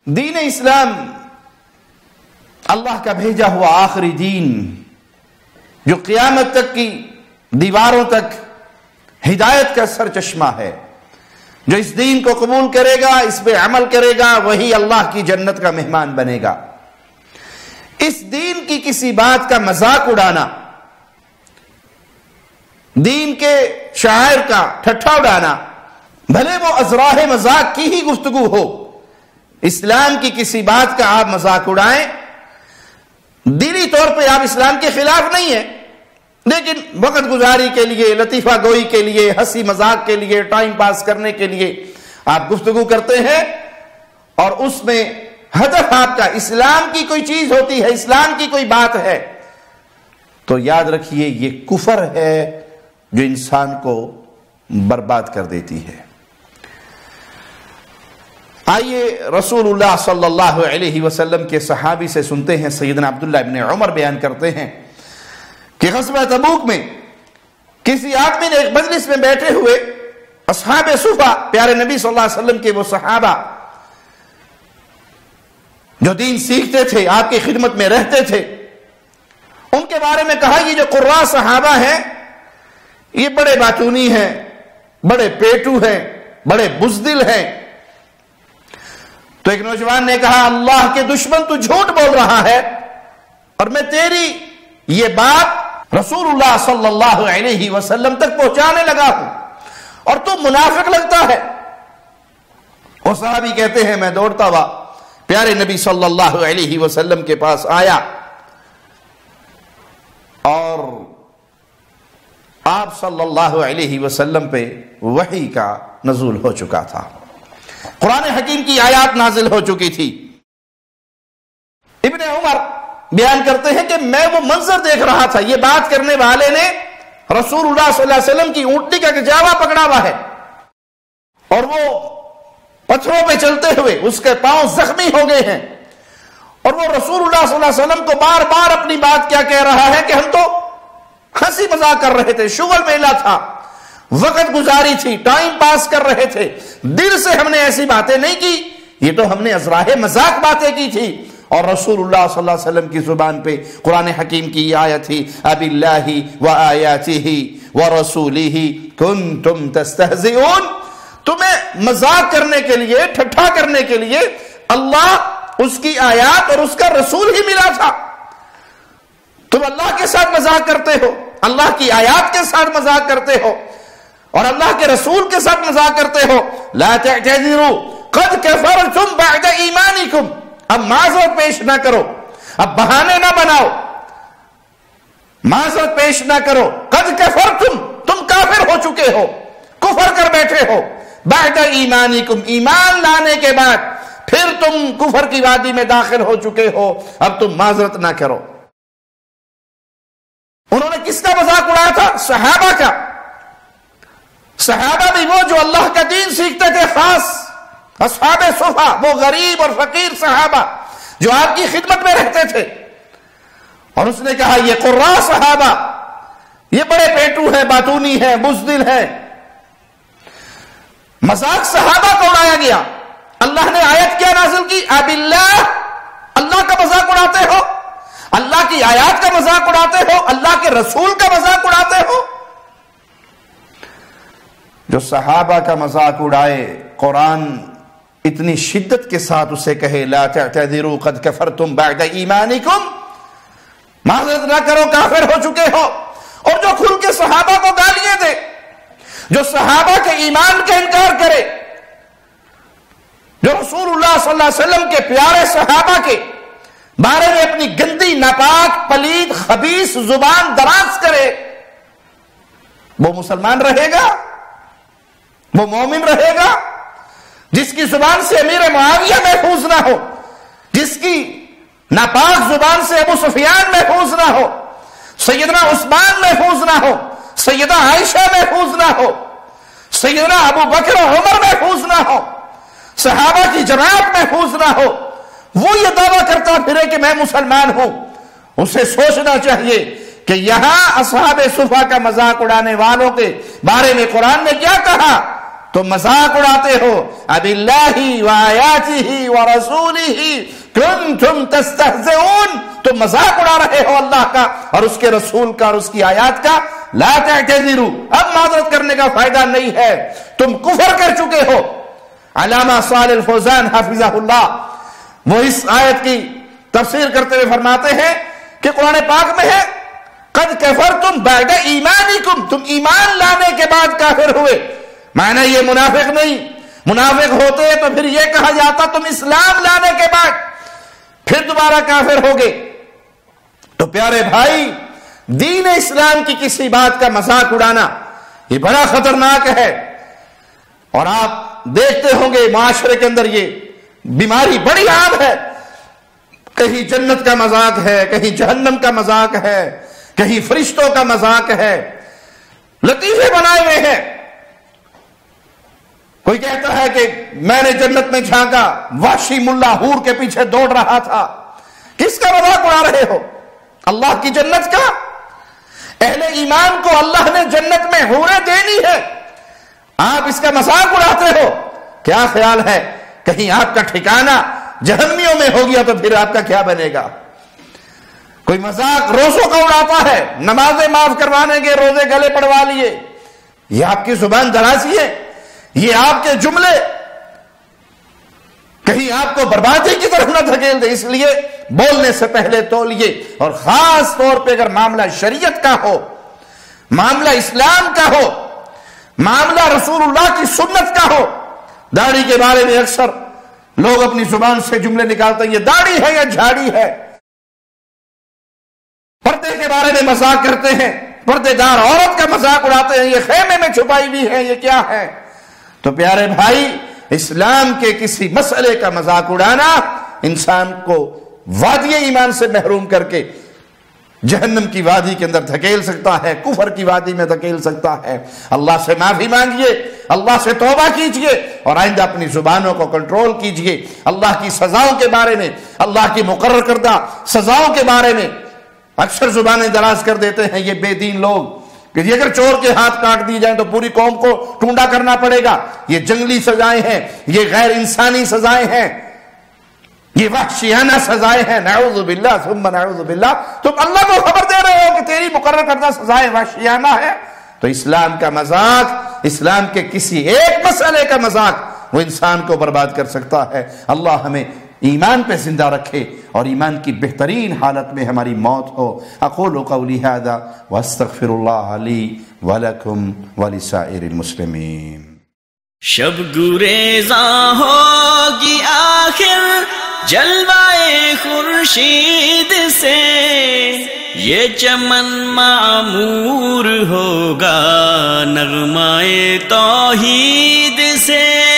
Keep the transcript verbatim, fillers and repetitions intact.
دین اسلام اللہ کا بھیجا ہوا آخری دین جو قیامت تک کی دیواروں تک ہدایت کا سرچشمہ ہے. جو اس دین کو قبول کرے گا، اس پہ عمل کرے گا، وہی اللہ کی جنت کا مہمان بنے گا. اس دین کی کسی بات کا مذاق اڑانا، دین کے شاعر کا ٹھٹھا اڑانا، بھلے وہ ازراہ مذاق کی ہی گفتگو ہو، اسلام کی کسی بات کا آپ مذاق اڑائیں، دلی طور پہ آپ اسلام کے خلاف نہیں ہیں، لیکن وقت گزاری کے لیے، لطیفہ گوئی کے لیے، ہنسی مذاق کے لیے، ٹائم پاس کرنے کے لیے آپ گفتگو کرتے ہیں، اور اس میں ہدف آپ کا اسلام کی کوئی چیز ہوتی ہے، اسلام کی کوئی بات ہے، تو یاد رکھیے یہ کفر ہے جو انسان کو برباد کر دیتی ہے. آئیے رسول اللہ صلی اللہ علیہ وسلم کے صحابی سے سنتے ہیں. سیدنا عبداللہ ابن عمر بیان کرتے ہیں کہ غزوہ تبوک میں کسی آدمی نے ایک مجلس میں بیٹھے ہوئے اصحاب صفا، پیارے نبی صلی اللہ علیہ وسلم کے وہ صحابہ جو دین سیکھتے تھے، آپ کی خدمت میں رہتے تھے، ان کے بارے میں کہا یہ جو قراء صحابہ ہیں یہ بڑے باتونی ہیں، بڑے پیٹو ہیں، بڑے بزدل ہیں. تو ایک نوجوان نے کہا اللہ کے دشمن تو جھوٹ بول رہا ہے، اور میں تیری یہ بات رسول اللہ صلی اللہ علیہ وسلم تک پہنچانے لگا ہوں اور تو منافق لگتا ہے. وہ صحابی کہتے ہیں میں دوڑتا ہوا پیارے نبی صلی اللہ علیہ وسلم کے پاس آیا اور آپ صلی اللہ علیہ وسلم پہ وحی کا نزول ہو چکا تھا، قرآن حکیم کی آیات نازل ہو چکی تھی. ابن عمر بیان کرتے ہیں کہ میں وہ منظر دیکھ رہا تھا، یہ بات کرنے والے نے رسول اللہ صلی اللہ علیہ وسلم کی اونٹنی کا گجاوا پکڑا ہوا ہے، اور وہ پتھروں پہ چلتے ہوئے اس کے پاؤں زخمی ہو گئے ہیں، اور وہ رسول اللہ صلی اللہ علیہ وسلم کو بار بار اپنی بات کیا کہہ رہا ہے کہ ہم تو ہنسی مذاق کر رہے تھے، شغل میلہ تھا، وقت گزاری تھی، ٹائم پاس کر رہے تھے، دل سے ہم نے ایسی باتیں نہیں کی، یہ تو ہم نے ازراہ مذاق باتیں کی تھی. اور رسول اللہ صلی اللہ علیہ وسلم کی زبان پہ قرآن حکیم کی یہ آیت تھی اب اللہ و آیاتہ و رسولہ کنتم تستہزئون. تمہیں مذاق کرنے کے لیے، ٹھٹھا کرنے کے لیے اللہ، اس کی آیات اور اس کا رسول ہی ملا تھا. تم اللہ کے ساتھ مذاق کرتے ہو، اللہ کی آیات کے ساتھ مذاق کرتے ہو، اور اللہ کے رسول کے ساتھ مذاق کرتے ہو. لا تعتذروا قد کفرتم بعد ایمانکم. اب معذرت پیش نہ کرو، اب بہانے نہ بناؤ، معذرت پیش نہ کرو. قد کفرتم، تم کافر ہو چکے ہو، کفر کر بیٹھے ہو. بعد ایمانکم، ایمان لانے کے بعد پھر تم کفر کی وادی میں داخل ہو چکے ہو، اب تم معذرت نہ کرو. انہوں نے کس کا مذاق اڑایا تھا؟ صحابہ کا. صحابہ بھی وہ جو اللہ کا دین سیکھتے تھے، خاص اصحاب صفا، وہ غریب اور فقیر صحابہ جو آپ کی خدمت میں رہتے تھے. اور اس نے کہا یہ قراء صحابہ یہ بڑے پیٹو ہیں، باتونی ہیں، بزدل ہیں. مذاق صحابہ کو اڑایا گیا. اللہ نے آیت کیا نازل کی؟ اب اللہ، اللہ کا مذاق اڑاتے ہو، اللہ کی آیات کا مذاق اڑاتے ہو، اللہ کے رسول کا مذاق اڑاتے ہو. جو صحابہ کا مذاق اڑائے، قرآن اتنی شدت کے ساتھ اسے کہے لا تعتذروا قد کفرتم بعد ایمانکم، معذرت نہ کرو، کافر ہو چکے ہو. اور جو کھل کے صحابہ کو گالیاں دے، جو صحابہ کے ایمان کا انکار کرے، جو رسول اللہ صلی اللہ علیہ وسلم کے پیارے صحابہ کے بارے میں اپنی گندی، ناپاک، پلید، خبیث زبان دراز کرے، وہ مسلمان رہے گا؟ وہ مومن رہے گا؟ جس کی زبان سے امیر معاویہ محفوظ نہ ہو، جس کی ناپاک زبان سے ابو سفیان محفوظ نہ ہو، سیدنا عثمان محفوظ نہ ہو، سیدہ عائشہ محفوظ نہ ہو، سیدنا ابو بکر و عمر محفوظ نہ ہو، صحابہ کی جماعت محفوظ نہ ہو، وہ یہ دعویٰ کرتا پھرے کہ میں مسلمان ہوں. اسے سوچنا چاہیے کہ یہاں اصحاب صفا کا مذاق اڑانے والوں کے بارے میں قرآن نے کیا کہا؟ تم مذاق اڑاتے ہو. اب اللہ و آیاتہ و رسولہ کنتم تستہزئون، تم مذاق اڑا رہے ہو اللہ کا اور اس کے رسول کا اور اس کی آیات کا. لا تعتذروا، اب معذرت کرنے کا فائدہ نہیں ہے، تم کفر کر چکے ہو. علامہ صالح الفوزان حافظہ اللہ وہ اس آیت کی تفسیر کرتے ہوئے فرماتے ہیں کہ قرآن پاک میں ہے قد کفرتم بعد ایمانکم، تم ایمان لانے کے بعد کافر ہوئے. معنی یہ منافق نہیں، منافق ہوتے تو پھر یہ کہا جاتا تم اسلام لانے کے بعد پھر دوبارہ کافر ہوگے. تو پیارے بھائی، دین اسلام کی کسی بات کا مذاق اڑانا یہ بڑا خطرناک ہے. اور آپ دیکھتے ہوں گے معاشرے کے اندر یہ بیماری بڑی عام ہے. کہیں جنت کا مذاق ہے، کہیں جہنم کا مذاق ہے، کہیں فرشتوں کا مذاق ہے، لطیفے بنائے ہوئے ہیں. کوئی کہتا ہے کہ میں نے جنت میں جھانکا، وحشی ملا حور کے پیچھے دوڑ رہا تھا. کس کا مذاق اڑا رہے ہو؟ اللہ کی جنت کا. اہل ایمان کو اللہ نے جنت میں حوریں دینی ہے، آپ اس کا مذاق اڑاتے ہو. کیا خیال ہے کہیں آپ کا ٹھکانہ جہنمیوں میں ہو گیا تو پھر آپ کا کیا بنے گا؟ کوئی مذاق روزوں کا اڑاتا ہے، نمازیں معاف کروانے کے روزے گلے پڑوا لیے. یہ آپ کی زبان درازی ہے، یہ آپ کے جملے کہیں آپ کو بربادی کی طرف نہ دھکیل دے. اس لیے بولنے سے پہلے تولیے، اور خاص طور پہ اگر معاملہ شریعت کا ہو، معاملہ اسلام کا ہو، معاملہ رسول اللہ کی سنت کا ہو. داڑھی کے بارے میں اکثر لوگ اپنی زبان سے جملے نکالتے ہیں، یہ داڑھی ہے یا جھاڑی ہے. پردے کے بارے میں مذاق کرتے ہیں، پردے دار عورت کا مذاق اڑاتے ہیں، یہ خیمے میں چھپائی ہوئی ہے، یہ کیا ہے. تو پیارے بھائی، اسلام کے کسی مسئلے کا مذاق اڑانا انسان کو وادی ایمان سے محروم کر کے جہنم کی وادی کے اندر دھکیل سکتا ہے، کفر کی وادی میں دھکیل سکتا ہے. اللہ سے معافی مانگیے، اللہ سے توبہ کیجئے اور آئندہ اپنی زبانوں کو کنٹرول کیجئے. اللہ کی سزاؤں کے بارے میں، اللہ کی مقرر کردہ سزاؤں کے بارے میں اکثر زبانیں دراز کر دیتے ہیں یہ بے دین لوگ کہ یہ اگر چور کے ہاتھ کاٹ دی جائیں تو پوری قوم کو ٹونڈا کرنا پڑے گا. یہ جنگلی سزائیں ہیں، یہ غیر انسانی سزائیں ہیں، یہ وحشیانہ سزائیں ہیں. نعوذ باللہ ثم نعوذ باللہ. تم اللہ کو خبر دے رہے ہو کہ تیری مقرر کردہ سزائیں وحشیانہ ہے. تو اسلام کا مذاق، اسلام کے کسی ایک مسئلے کا مذاق وہ انسان کو برباد کر سکتا ہے. اللہ ہمیں ایمان پہ زندہ رکھے اور ایمان کی بہترین حالت میں ہماری موت ہو. اقول قولی ھذا واستغفر اللہ لی ولکم ولسائر المسلمین. شب گریزاں ہوگی آخر جلوائے خورشید سے، یہ چمن معمور ہوگا نغمائے توحید سے.